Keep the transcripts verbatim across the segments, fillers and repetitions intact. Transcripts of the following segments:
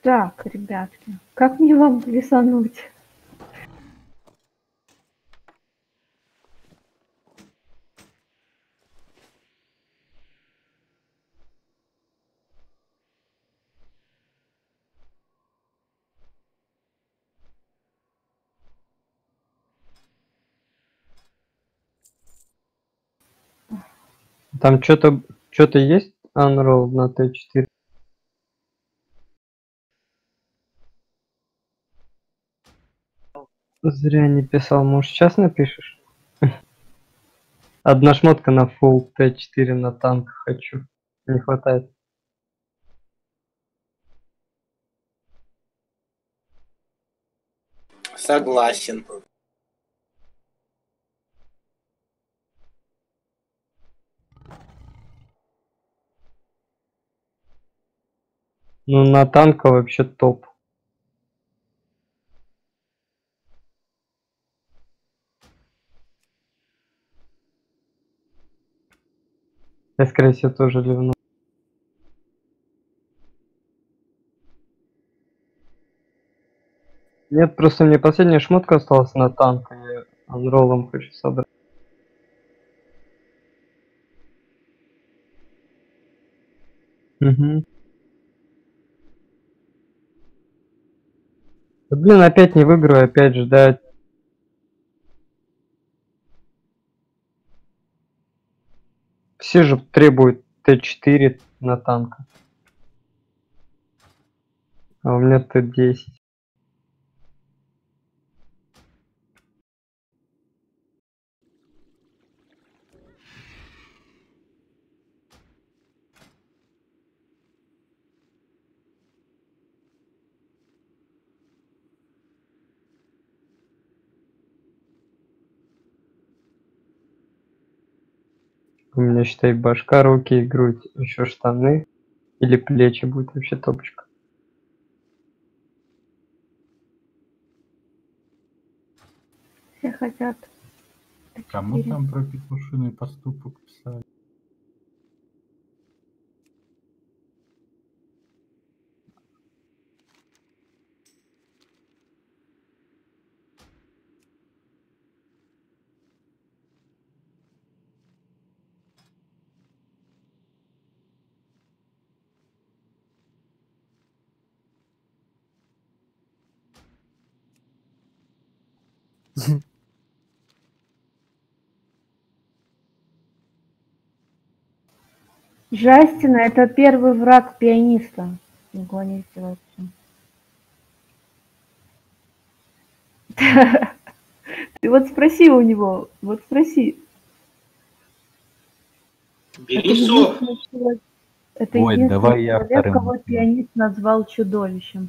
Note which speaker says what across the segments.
Speaker 1: Так, ребятки, как мне вам плесануть?
Speaker 2: Там что-то что-то есть Unroll на Т четыре? Зря не писал, может сейчас напишешь? Одна шмотка на фулл Т четыре на танк хочу. Не хватает.
Speaker 3: Согласен.
Speaker 2: Ну на танка вообще топ. Я скорее всего тоже ливну. Нет, просто мне последняя шмотка осталась на танк, а я анроллом хочу собрать. Угу. Да, блин, опять не выиграю, опять ждать. Все же требуют Т четыре на танка. А у меня Т десять. У меня, считай, башка, руки и грудь. Еще штаны. Или плечи будет вообще топочка.
Speaker 1: Все хотят.
Speaker 4: Кому там про петушиный поступок писали?
Speaker 1: Джастина — это первый враг пианиста. Его не издеваться. Ты вот спроси у него, вот спроси.
Speaker 3: Бери
Speaker 1: Это
Speaker 3: сок.
Speaker 1: единственный человек, это
Speaker 4: Ой,
Speaker 1: единственный
Speaker 4: давай я
Speaker 1: человек,
Speaker 4: вторым
Speaker 1: кого
Speaker 4: начну.
Speaker 1: пианист назвал чудовищем.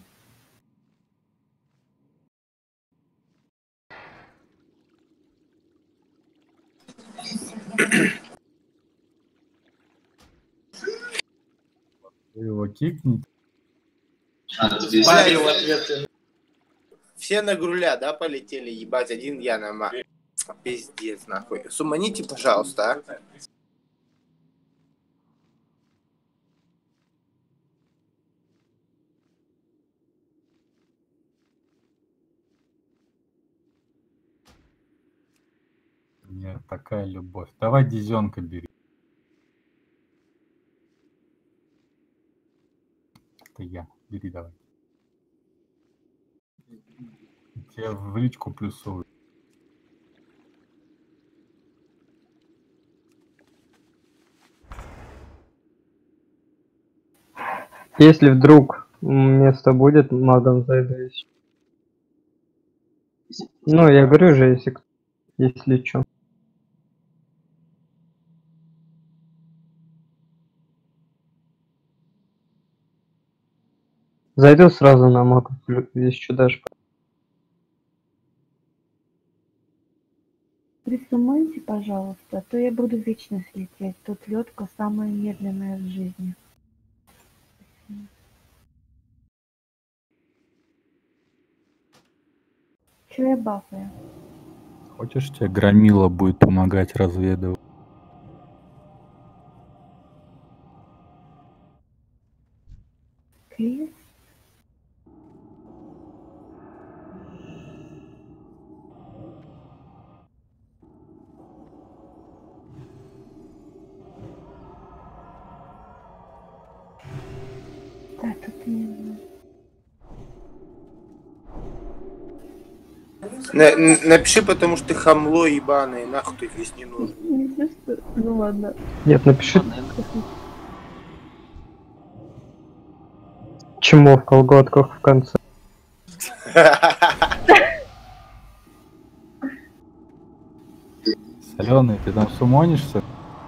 Speaker 4: Вы его кикните.
Speaker 3: Барри в ответ. Все на груля, да, полетели, ебать, один я на ма. Пиздец, нахуй. Суманите, пожалуйста, а.
Speaker 4: Нет, такая любовь. Давай дизенка бери. Это я. Бери давай. Тебе в личку плюсую.
Speaker 2: Если вдруг место будет, магом зайду еще. Ну, я говорю же, если, если что. Зайду сразу на маг, если что дашь.
Speaker 1: Присумуйте, пожалуйста, а то я буду вечно лететь. Тут лёдка самая медленная в жизни. Чё я бафаю?
Speaker 4: Хочешь, тебе громила будет помогать разведывать?
Speaker 1: Крис?
Speaker 3: На- н- напиши, потому что ты хамло ебаное, нахуй ты здесь не нужен.
Speaker 1: Не чувствую. Ну ладно.
Speaker 2: Нет, напиши чмо в колготках в конце.
Speaker 4: Соленый, ты там сумонишься?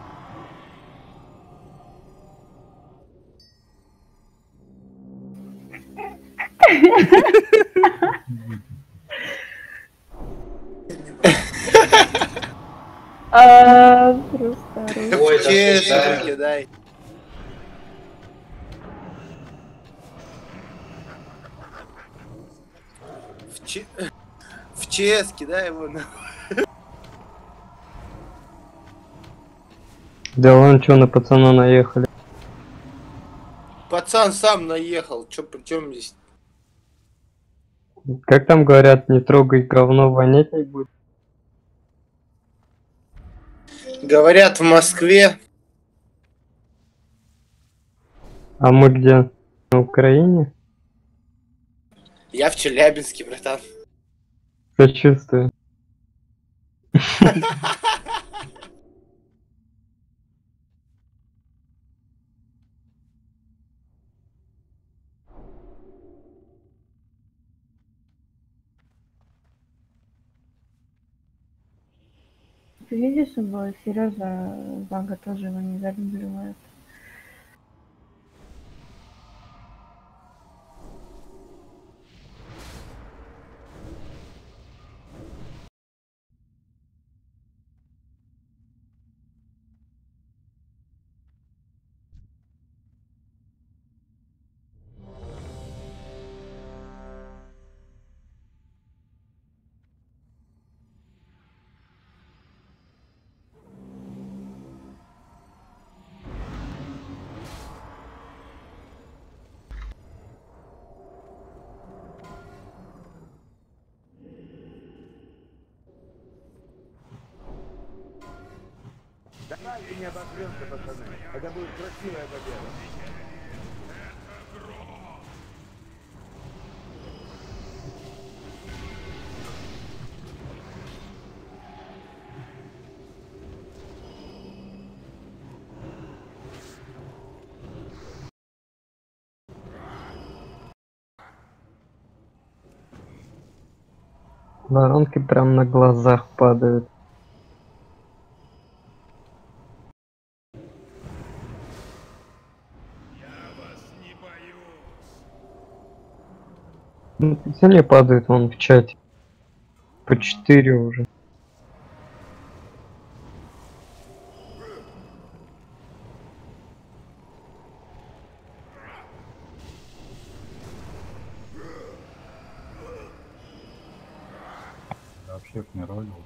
Speaker 1: А, просто ору.
Speaker 3: В ЧС кидай. В Ч- в ЧС кидай его нахуй.
Speaker 2: Да вон чё на пацана наехали.
Speaker 3: Пацан сам наехал, чё при чем здесь?
Speaker 2: Как там говорят, не трогай говно, вонять не будет.
Speaker 3: Говорят, в Москве.
Speaker 2: А мы где? На Украине?
Speaker 3: Я в Челябинске, братан.
Speaker 2: Сочувствую.
Speaker 1: Ты видишь, его Сережа Вага тоже его не задумливает.
Speaker 5: Давайте не обосремся, пацаны. Это будет красивая победа.
Speaker 2: Воронки прям на глазах падают. Ну, пацаны падают вон в чате. По четыре уже.
Speaker 4: Я вообще их не ролил.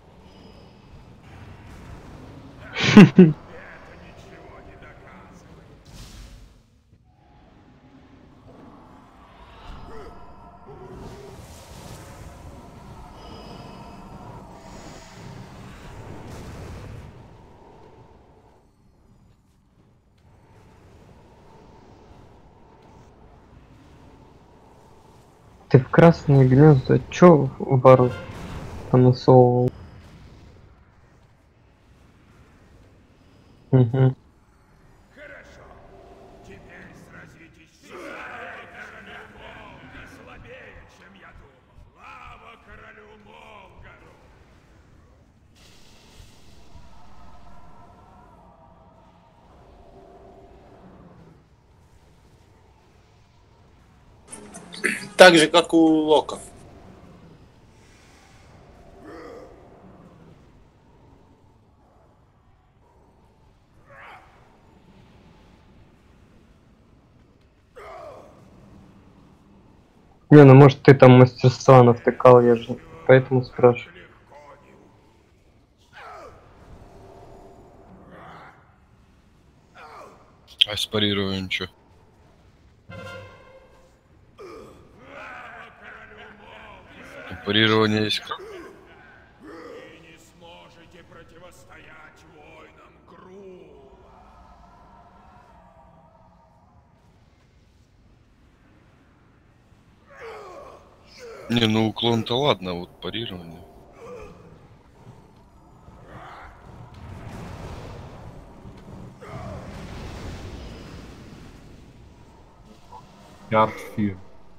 Speaker 2: Ты в красные гнезда чё ворот понасовывал? Угу.
Speaker 3: Так же, как у Лока.
Speaker 2: Не, ну может ты там мастерства навтыкал, я же поэтому спрашиваю.
Speaker 6: А с парированием чё? Парирование есть.
Speaker 5: Вы не сможете противостоять воинам Грула.
Speaker 6: Не, ну уклон-то ладно, а вот парирование.
Speaker 4: Charge.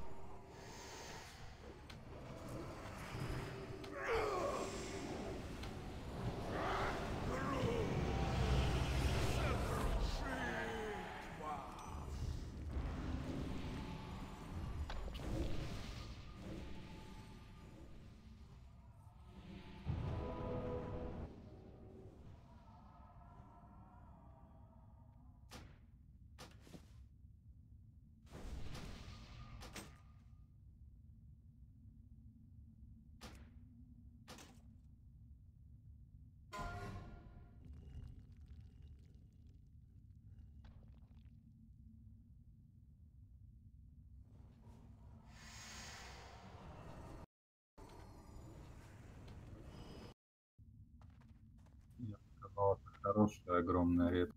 Speaker 4: Я сказал, это хорошая огромная редкость.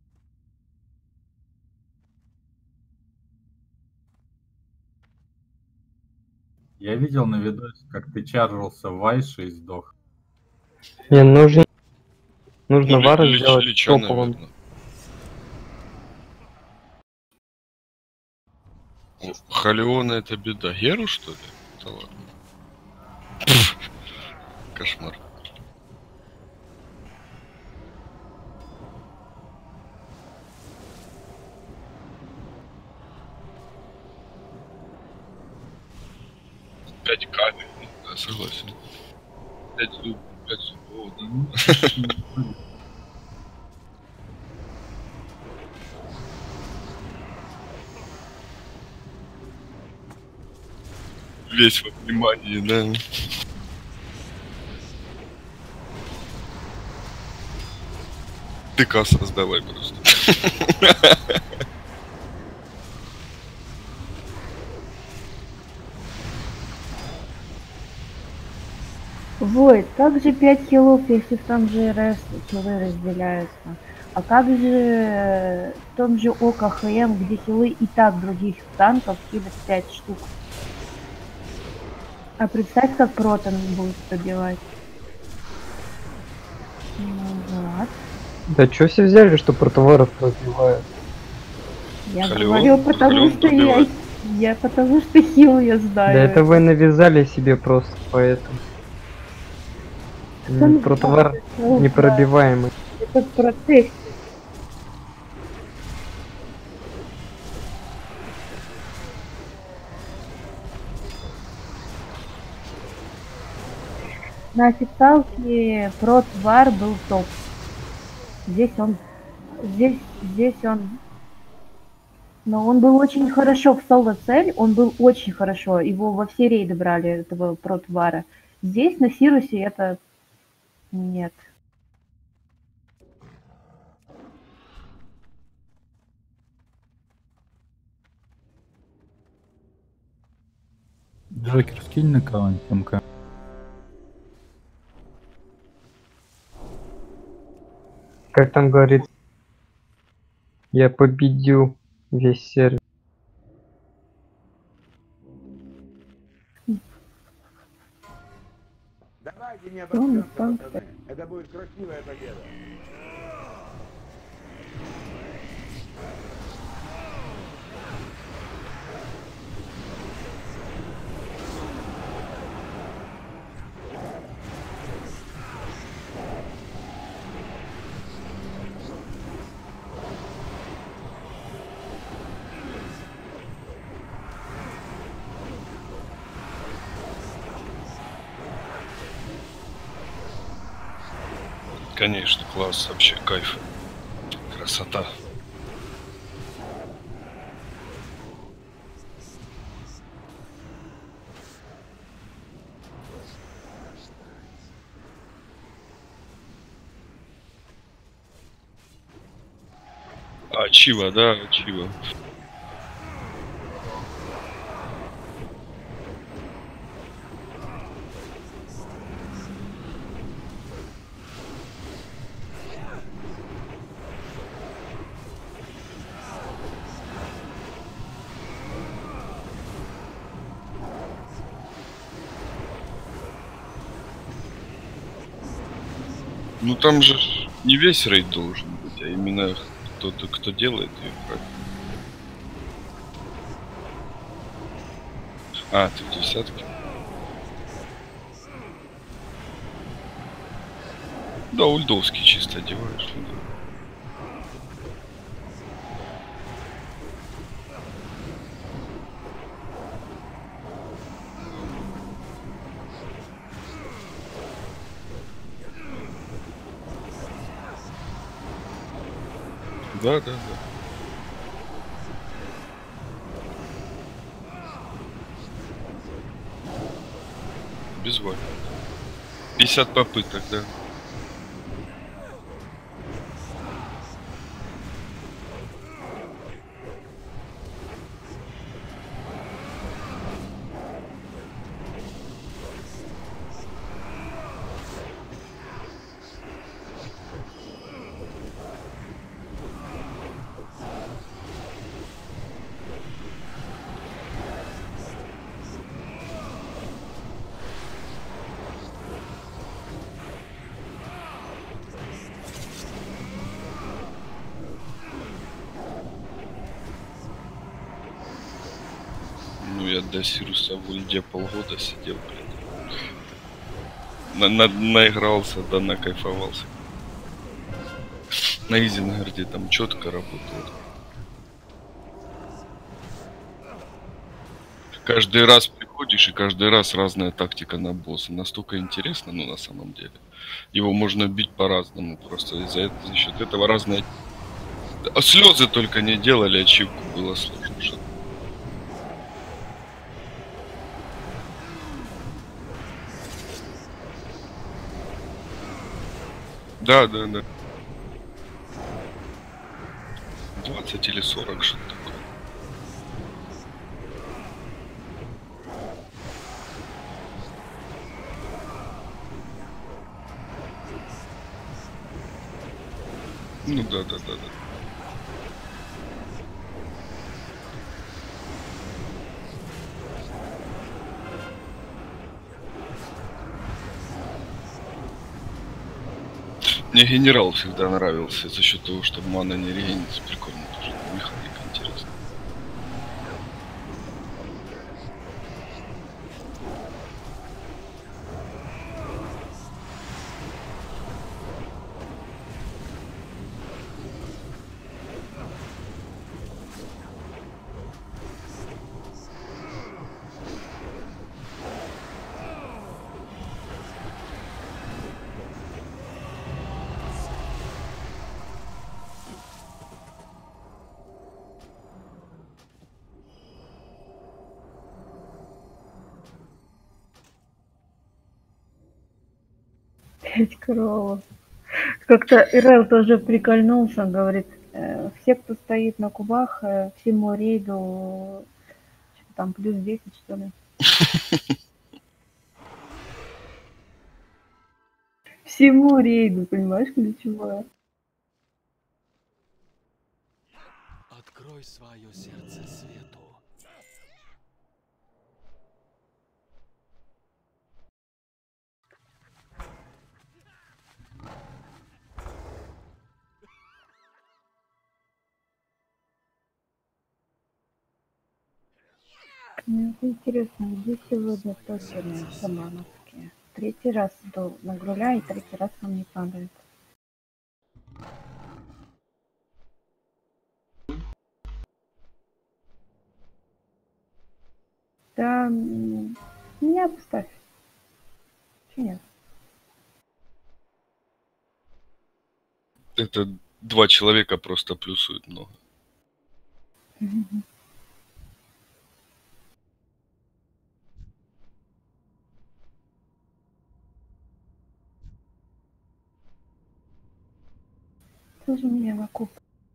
Speaker 4: Я видел на видосе, как ты чаржился в Вайше и сдох.
Speaker 2: Мне нужно, нужно
Speaker 6: Ну,
Speaker 2: вара
Speaker 6: ли-
Speaker 2: сделать
Speaker 6: лича,
Speaker 2: топовым.
Speaker 6: наверное. О, Халиона это беда. Геру, что ли? Да ладно. Кошмар. Пять камер, да, согласен. Пять зуб, пять зубов, да. Весь во внимании, да. Ты-ка создавай просто.
Speaker 1: Войт, как же пять хилов, если в том же РС хилы разделяются? А как же э, в том же ОКХМ, где хилы и так других танков хилят пять штук? А представь, как Протон будет пробивать. Ну, вот.
Speaker 2: Да чё все взяли, что протоваров разбивают?
Speaker 1: Я
Speaker 6: Халион?
Speaker 1: говорю, потому
Speaker 6: Халион
Speaker 1: что я,
Speaker 6: пробивает.
Speaker 1: я потому что хил я знаю.
Speaker 2: Да это вы навязали себе просто, поэтому.
Speaker 1: Кто
Speaker 2: М,
Speaker 1: мне
Speaker 2: Протовар
Speaker 1: сказал,
Speaker 2: непробиваемый.
Speaker 1: Это протест. На официалке протвар был топ. Здесь он, здесь, здесь он, но он был очень хорошо в соло-цель, он был очень хорошо, его во все рейды брали, этого протвара. Здесь на Сирусе это нет.
Speaker 4: Джокер, скинь на кого-нибудь МК.
Speaker 2: Как там говорит, я победил весь сервис.
Speaker 5: Давайте не
Speaker 1: Ну,
Speaker 5: обожжемся,
Speaker 1: там-
Speaker 5: пацаны. Это будет красивая победа.
Speaker 6: Конечно, класс, вообще кайф. Красота. А, Чива, да, Чива. Ну там же не весь рейд должен быть, а именно кто-то, кто делает ее, правильно? А, ты в десятке? Да, ульдовский чисто одеваешь. Ну, да. Да, да, да. Без воли. пятьдесят попыток, да. Ну, я до Сируса в ульде полгода сидел, блин. На, на, наигрался, да накайфовался. На Изенгарде там четко работает. Каждый раз приходишь, и каждый раз разная тактика на босса. Настолько интересно, ну, на самом деле. Его можно бить по-разному. Просто из-за этого, за счет этого разные... А слезы только не делали, ачивку было сложно. Что... Да, да, да. двадцать или сорок, что-то такое. Ну да, да, да, да. Мне генерал всегда нравился за счет того, что мана не регенится. Прикольно тоже. Механика интересная.
Speaker 1: Пять кролов. Как-то Ирел тоже прикольнулся, говорит, э, все, кто стоит на кубах, э, всему рейду что-то там плюс десять, что ли. Всему рейду, понимаешь, ключевое.
Speaker 7: Открой свое сердце свету.
Speaker 1: Мне вот интересно, где сегодня токены шамановские? Третий раз иду на груля, и третий раз он не падает. Да, м, меня поставь. Чё нет?
Speaker 6: Это два человека просто плюсуют много.
Speaker 1: Мгм. Тоже меня на куб.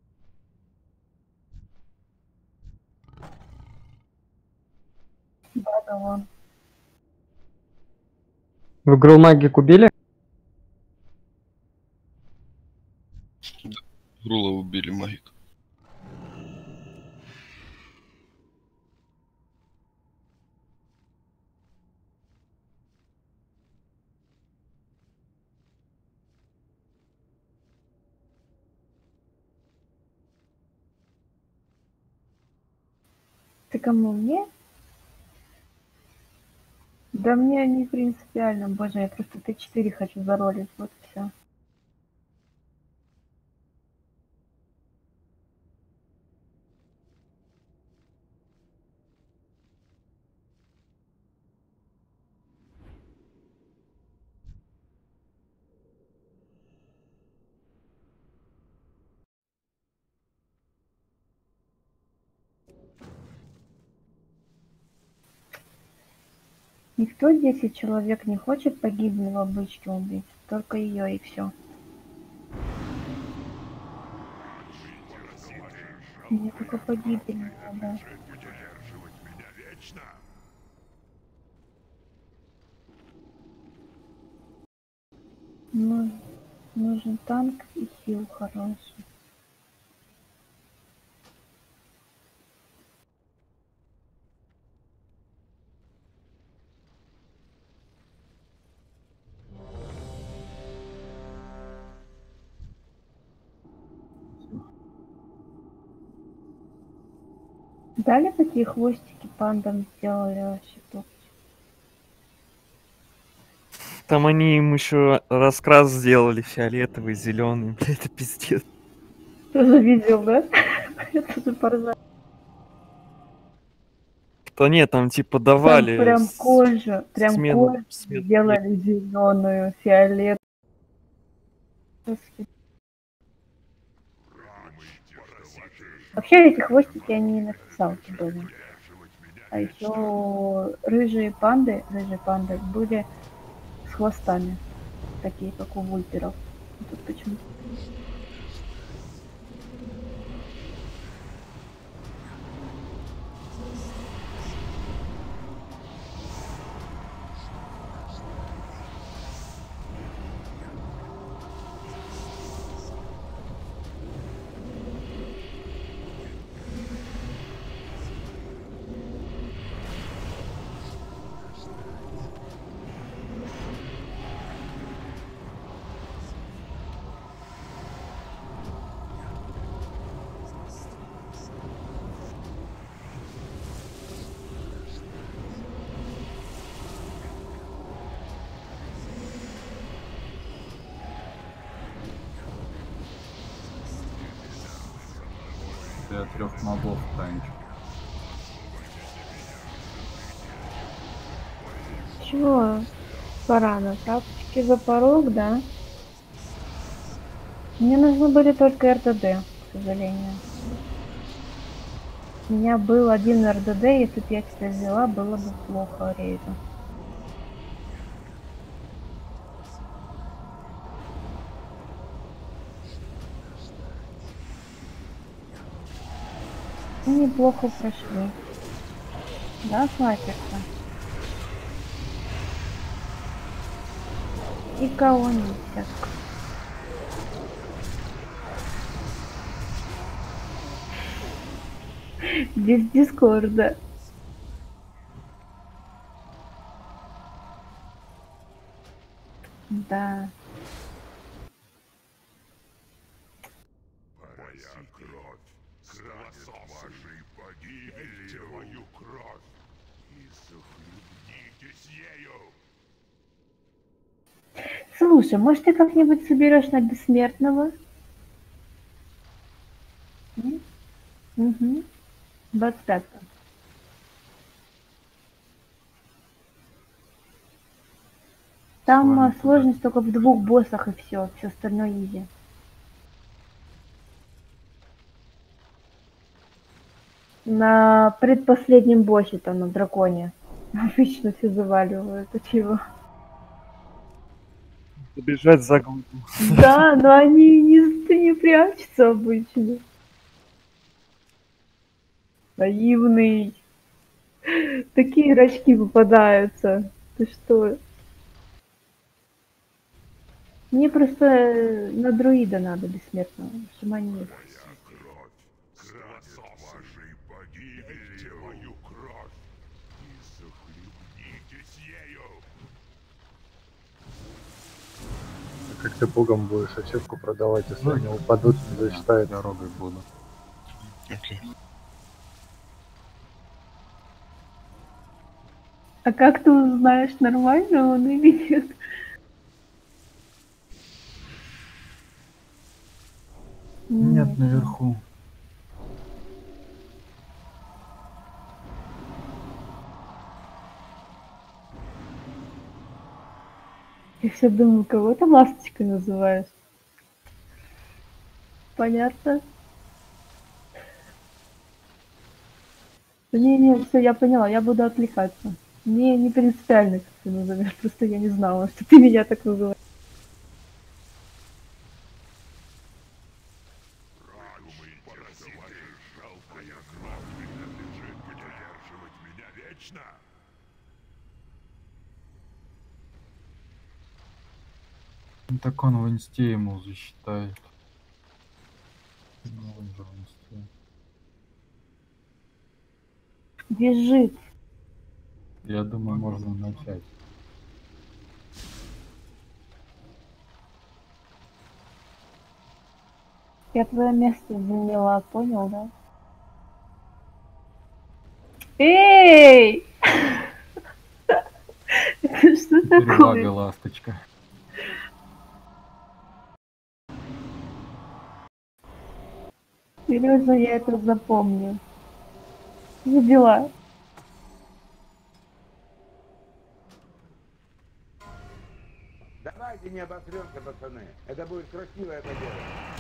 Speaker 1: Да, да, вон.
Speaker 2: В игру маги кубили?
Speaker 6: Грула убили магик.
Speaker 1: Ты кому, мне? Да мне не принципиально, боже, я просто Т четыре хочу заролить, вот и всё. Никто десять человек не хочет погибельного бычки убить, только её и всё. Мне только погибельного, да. Ну, нужен танк и хил хороший. Дали такие хвостики пандам сделали вообще топ.
Speaker 8: Там они им еще раскрас сделали фиолетовый, зеленый, бля, это пиздец.
Speaker 1: Тоже видел, да? Я тоже поржала.
Speaker 8: Да нет, там типа
Speaker 1: Там
Speaker 8: давали
Speaker 1: прям
Speaker 8: с-
Speaker 1: кожа, прям
Speaker 8: смену-
Speaker 1: кожу
Speaker 8: смену
Speaker 1: сделали зеленую, фиолетовую. Вообще эти хвостики они на писалке были. А еще рыжие панды, рыжие панды были с хвостами, такие как у вульперов. Тут почему?
Speaker 4: Я трех мобов танчу.
Speaker 1: Чего? Пора на тапочки за порог, да? Мне нужны были только эр дэ дэ, к сожалению. У меня был один эр дэ дэ, если бы я тебя взяла, было бы плохо рейду. Неплохо прошли. Да, снайперка? И кого не десятка. Без дискорда. Да.
Speaker 9: Моя кровь станет вашей погибелью. Мою кровь и захлебнитесь ею.
Speaker 1: Слушай, может ты как-нибудь соберешь на бессмертного? М? Угу. двадцать пятого. Там
Speaker 4: Ладно,
Speaker 1: а, сложность только в двух боссах и все, все остальное изи. На предпоследнем боссе, там на драконе. Обычно все заваливают, это чего?
Speaker 8: Побежать за глыбу.
Speaker 1: Да, но они не, не прячутся обычно. Наивный. Такие рачки попадаются. Ты что? Мне просто э, на друида надо бессмертного. Шаманит.
Speaker 9: Моя кровь станет вашей погибелью. Мою кровь и захлебнитесь ею.
Speaker 10: Как ты богом будешь ачивку продавать, если они упадут, не засчитают.
Speaker 4: Дорогой буду.
Speaker 6: Окей.
Speaker 1: А как ты узнаешь, нормально он или нет?
Speaker 4: Нет, наверху.
Speaker 1: Я все думаю, кого ты ласточкой называешь? Понятно. Не-не, все, я поняла, я буду отвлекаться. Мне не принципиально, как ты назовешь, просто я не знала, что ты меня так называешь.
Speaker 9: Жалкая кровь принадлежит поддерживать меня вечно.
Speaker 4: Ну, так он в инсте ему засчитает. Ну, он же в инсте.
Speaker 1: Бежит.
Speaker 4: Я думаю, можно начать.
Speaker 1: Я твое место заняла, понял, да? Эй! Это что
Speaker 4: Перевага,
Speaker 1: такое?
Speaker 4: ласточка.
Speaker 1: Серьезно, я это запомню. Забила.
Speaker 5: Давайте не обосремся, пацаны. Это будет красивая победа.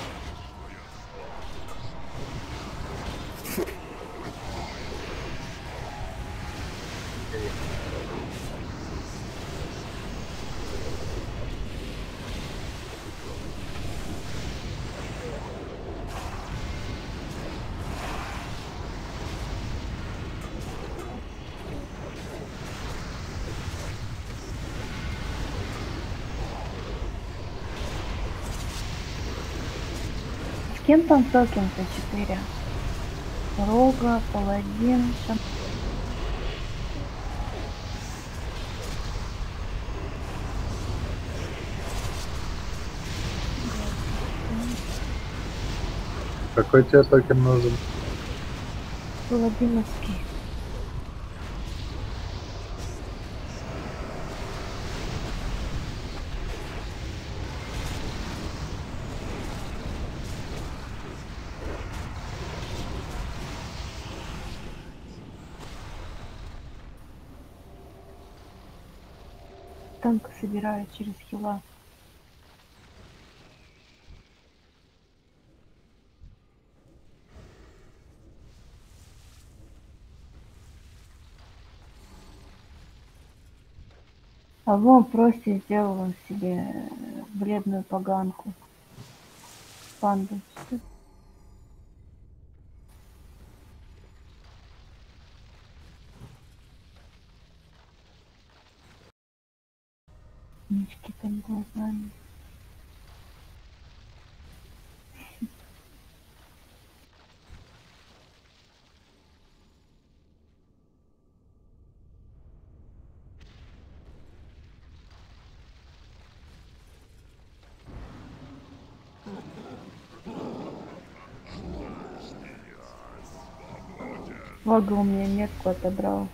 Speaker 1: С кем там токен-то четыре? Рога, паладин, шам...
Speaker 10: Какой тебе токен нужен?
Speaker 1: Паладиновский. Танк собираю через хила. А вон просто сделал он себе бледную поганку. Панду. Мечки там глазами. Вага у меня метку отобрал.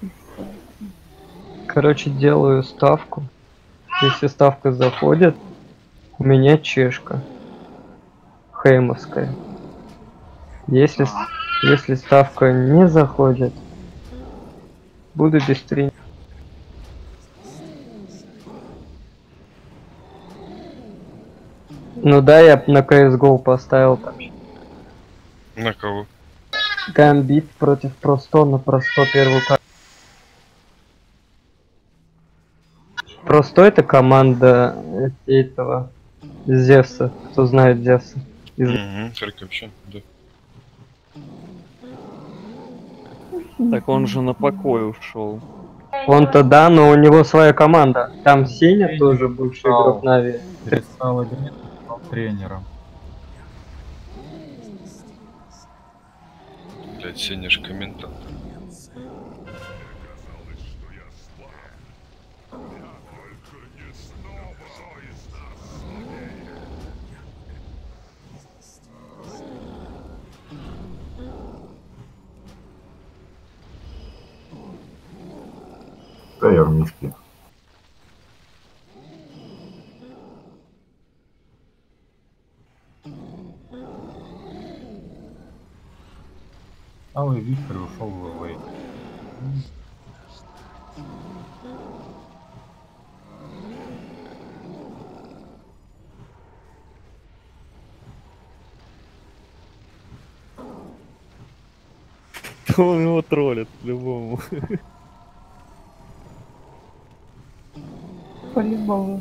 Speaker 2: Короче, делаю ставку. Если ставка заходит, у меня чешка. Хеймовская. Если, с- если ставка не заходит, буду без стрима. Ну да, я на си эс го поставил там.
Speaker 6: На кого?
Speaker 2: Гамбит против Просто на Просто первую карту. Просто это команда этого Зевса, кто знает Зевса. Из-
Speaker 6: Угу, Харьковщина, да.
Speaker 8: Так он же на покой ушел.
Speaker 2: Он-то да, но у него своя команда. Там Сеня тоже бывший
Speaker 4: Перестал.
Speaker 2: игрок Нави.
Speaker 4: Перестал играть, стал тренером.
Speaker 6: Блять, Сеня ж комментатор.
Speaker 10: Да я в миске.
Speaker 4: Алый Виктор ушел в ВВ.
Speaker 8: Он его троллит по-любому.
Speaker 1: По-любому.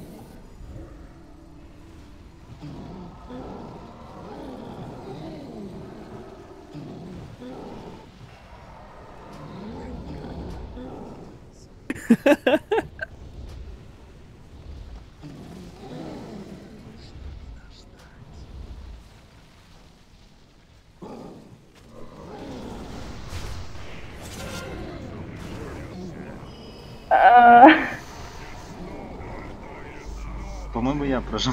Speaker 1: А,
Speaker 11: По-моему, я прожал.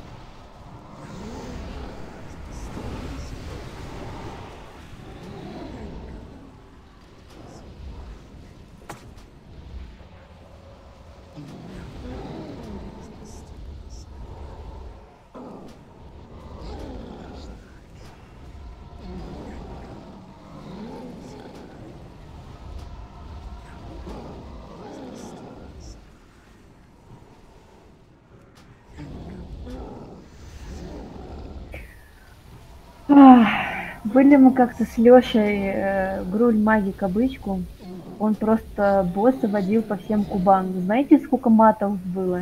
Speaker 1: ах, Были мы как-то с Лёшей э, Груль Магика бычку. Он просто босса водил по всем кубам. Знаете, сколько матов было?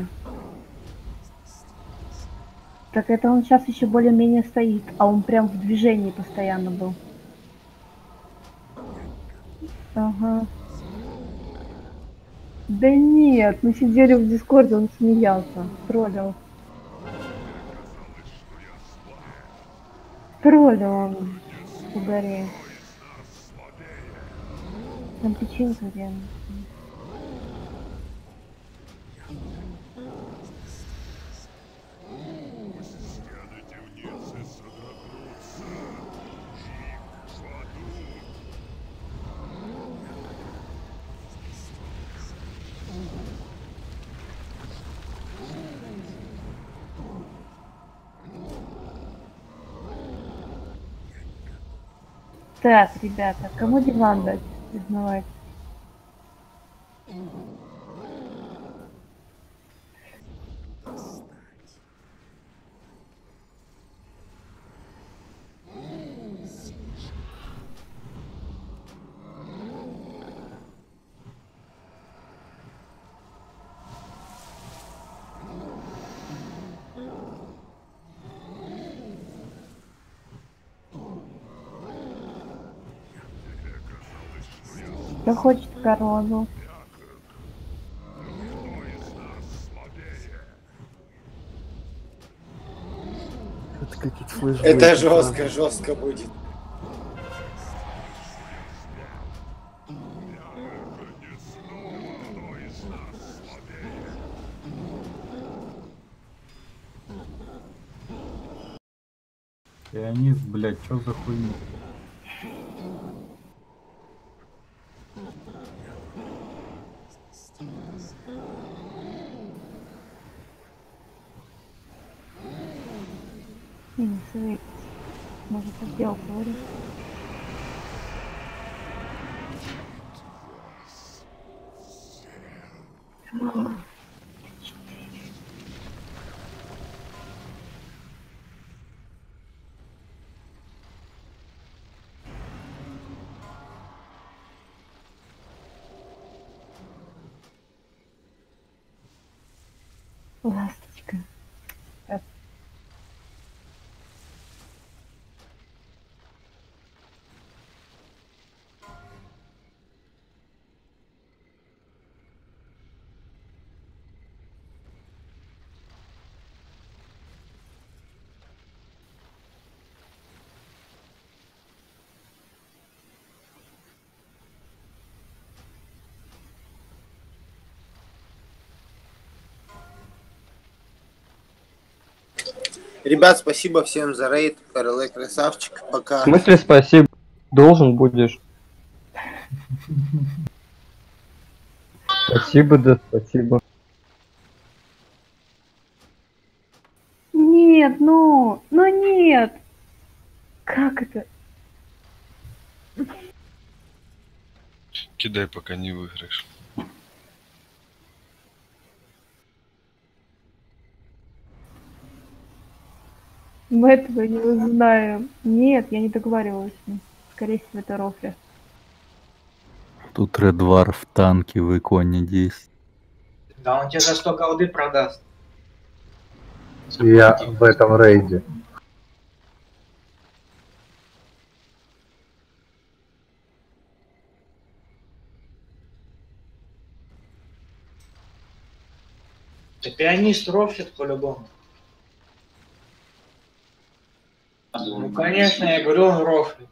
Speaker 1: Так это он сейчас еще более-менее стоит, а он прям в движении постоянно был. Ага. Да нет, мы сидели в Дискорде, он смеялся, троллил. Троллил он в горе. Там печенька реально. Так, ребята, кому диван дать? Признавать. Кто хочет корону?
Speaker 8: Это какие-то флешбеки.
Speaker 3: Это жестко, жестко будет.
Speaker 4: Пианист, блядь, чё за хуйня?
Speaker 1: Не светится. Может, сделал говорит. Ласточка. Так.
Speaker 3: Ребят, спасибо всем за рейд. РЛ красавчик. Пока.
Speaker 2: В смысле спасибо? Должен будешь. Спасибо, да спасибо.
Speaker 1: Нет, ну, ну нет. Как это?
Speaker 6: Кидай, пока не выиграешь.
Speaker 1: Мы этого не узнаем. Нет, я не договаривалась с ним. Скорее всего, это Рофли.
Speaker 12: Тут Редвар в танке в иконе десять.
Speaker 13: Да он тебе за сто голды продаст.
Speaker 10: Я в этом рейде.
Speaker 13: Ты пианист рофлит по-любому. Ну конечно, я говорю, он рофлит.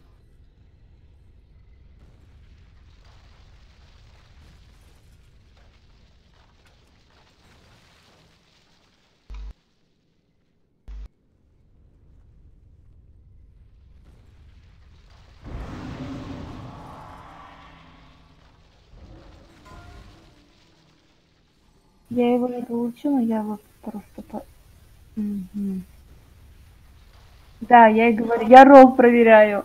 Speaker 1: Я его не получила, я вот просто по... Мгм. Да, я и говорю, я ролл проверяю.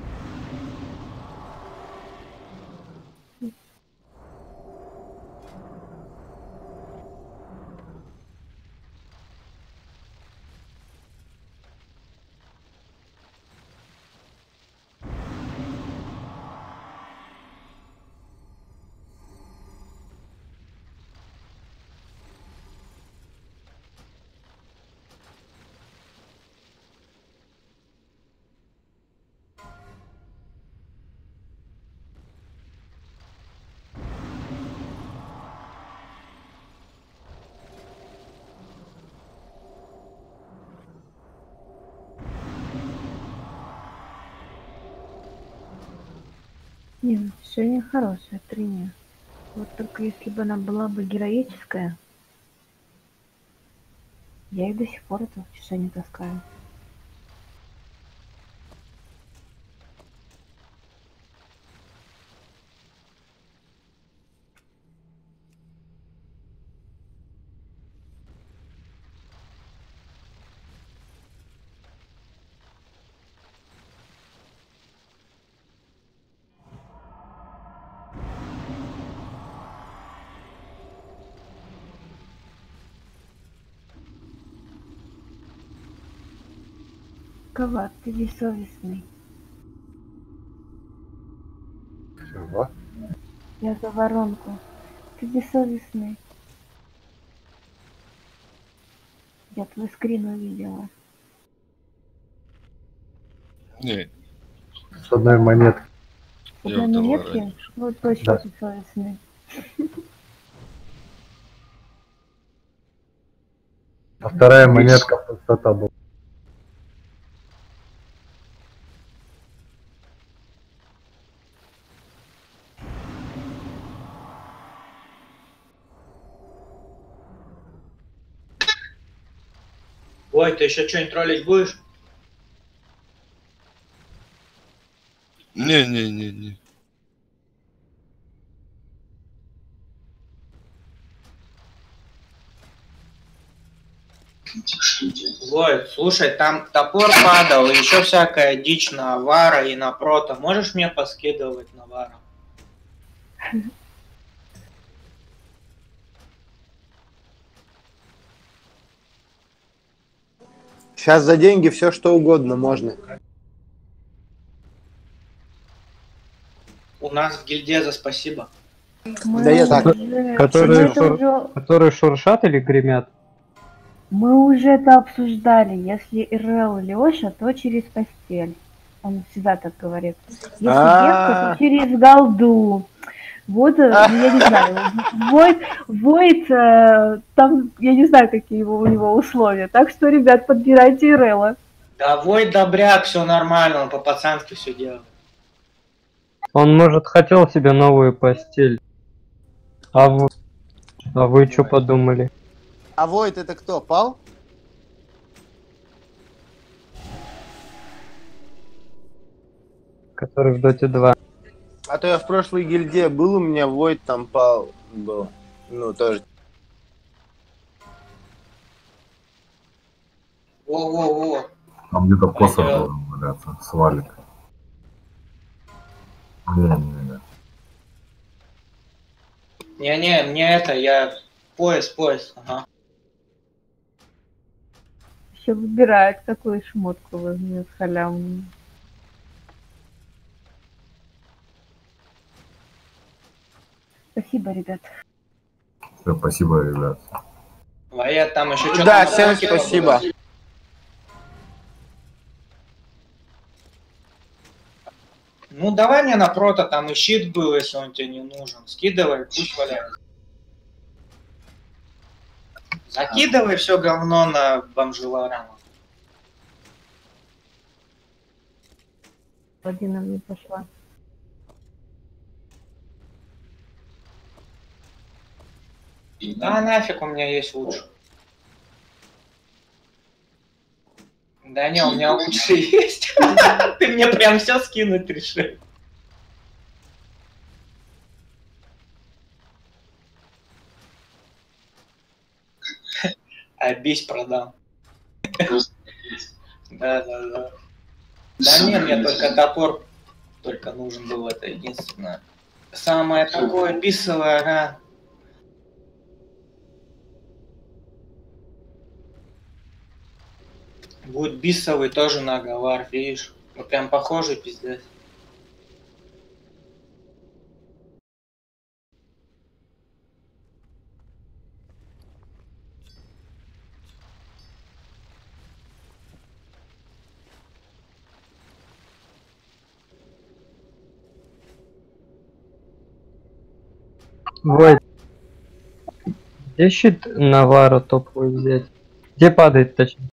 Speaker 1: Не, ну решение хорошее, Триня. Вот только если бы она была бы героическая, я и до сих пор это решение таскаю. Ковар, ты бессовестный.
Speaker 10: Чего?
Speaker 1: Я за воронку. Ты бессовестный. Я твой скрин увидела.
Speaker 6: Не,
Speaker 10: С одной монетки.
Speaker 1: С
Speaker 6: я
Speaker 1: одной
Speaker 6: в
Speaker 1: монетки?
Speaker 6: Долларе.
Speaker 1: Ну, точно
Speaker 10: Да.
Speaker 1: бессовестный.
Speaker 10: А вторая монетка пустота была.
Speaker 13: Ой, ты еще что-нибудь троллить будешь?
Speaker 6: Не-не-не-не.
Speaker 13: Войт, слушай, там топор падал, и еще всякая дичь на Вара и на Прота. Можешь мне поскидывать на Вара?
Speaker 3: Сейчас за деньги все что угодно можно.
Speaker 13: У нас в гильдии за спасибо.
Speaker 1: Мы
Speaker 3: Да я так.
Speaker 1: уже-
Speaker 2: Которые,
Speaker 1: мы это
Speaker 2: шур-
Speaker 1: уже-
Speaker 2: которые шуршат или гремят?
Speaker 1: Мы уже это обсуждали. Если ИРЛ Леша, то через постель. Он всегда так говорит. Если девка, то через голду. Вот, э, ну, я не знаю, Войт, Войт, э, там, я не знаю, какие его, у него условия. Так что, ребят, подбирайте ИРЛа.
Speaker 13: Да Войт добряк, все нормально, он по-пацански все делает.
Speaker 2: Он, может, хотел себе новую постель. А вы, а вы что подумали?
Speaker 3: А Войт это кто? Пал?
Speaker 2: Который в Доте два.
Speaker 3: А то я в прошлой гильдии был, у меня Войт там пал был. Ну, тоже.
Speaker 13: Во-во-во.
Speaker 4: Там где-то косо
Speaker 13: Пойдёт.
Speaker 4: должен валяться, свалит. Не-не-не.
Speaker 13: Не-не, мне это, я... Пояс, пояс, ага.
Speaker 1: Еще выбирает, какую шмотку возьмет халявную. Спасибо, ребят.
Speaker 4: Все, спасибо, ребят.
Speaker 13: А я там еще что-то...
Speaker 3: Да, всем спасибо.
Speaker 13: Ну, давай мне на прото, там и щит был, если он тебе не нужен. Скидывай, пусть валяется. Закидывай все говно на бомжеларама.
Speaker 1: Вадина не пошла.
Speaker 13: Да нафиг, у меня есть лучше. Да не, у меня лучше есть. Ты мне прям все скинуть решил. А бись продам. Да, да, да. Да нет, мне только топор только нужен был, это единственное. Самое такое бисовое, ага. Будет бисовый тоже на Гавар, видишь? Ну прям похожий, пиздец.
Speaker 2: Войт, где щит Навару топовый взять? Где падает, точнее?